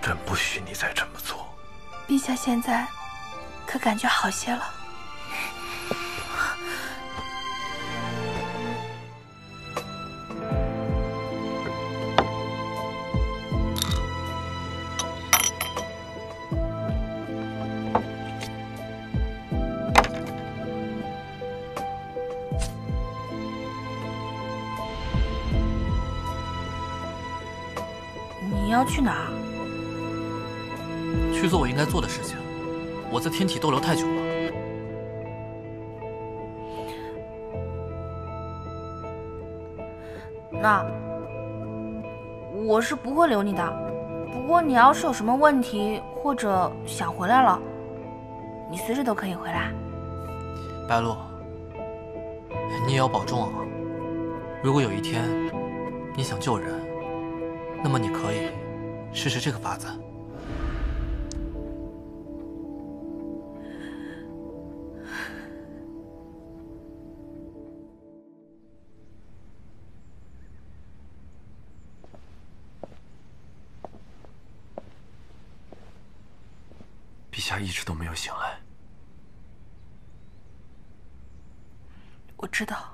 朕不许你再这么做。 陛下现在可感觉好些了？你要去哪儿？ 去做我应该做的事情。我在天体逗留太久了。 那我是不会留你的。不过你要是有什么问题或者想回来了，你随时都可以回来。 白露，你也要保重啊。如果有一天你想救人，那么你可以试试这个法子。 陛下一直都没有醒来。 我知道。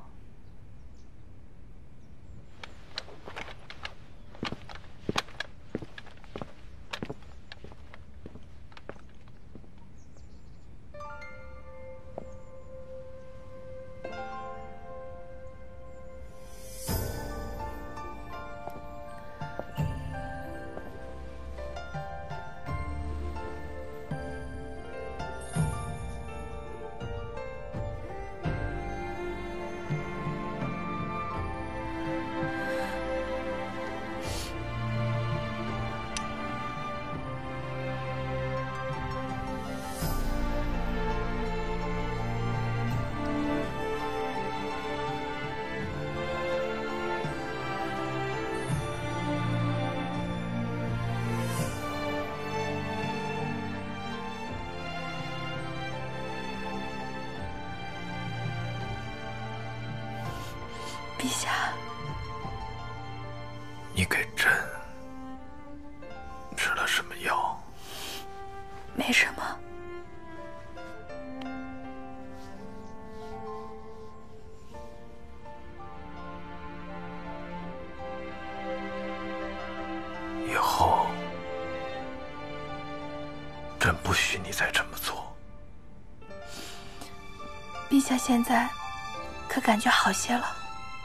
陛下， 你给朕吃了什么药？ 没什么。 以后朕不许你再这么做。 陛下现在可感觉好些了？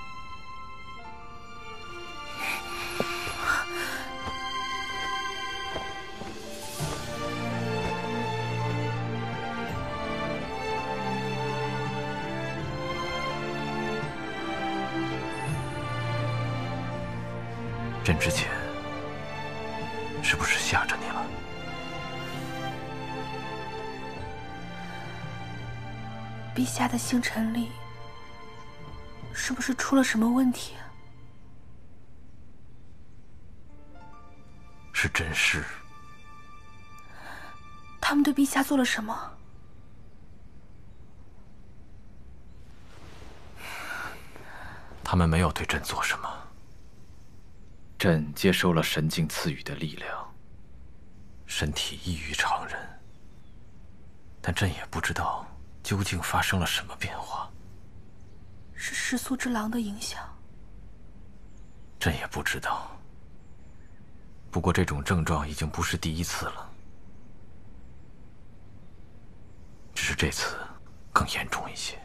朕之前是不是吓着你了？ 陛下的星辰里是不是出了什么问题啊？ 是甄氏。 他们对陛下做了什么？ 他们没有对朕做什么。朕接收了神境赐予的力量，身体异于常人，但朕也不知道究竟发生了什么变化。 是食宿之狼的影响？ 朕也不知道。不过这种症状已经不是第一次了，只是这次更严重一些。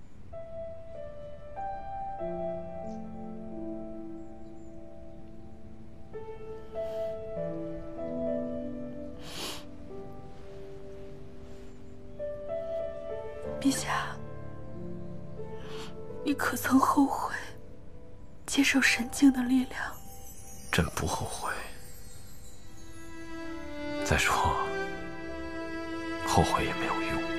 陛下，你可曾后悔接受神境的力量？ 朕不后悔。再说，后悔也没有用。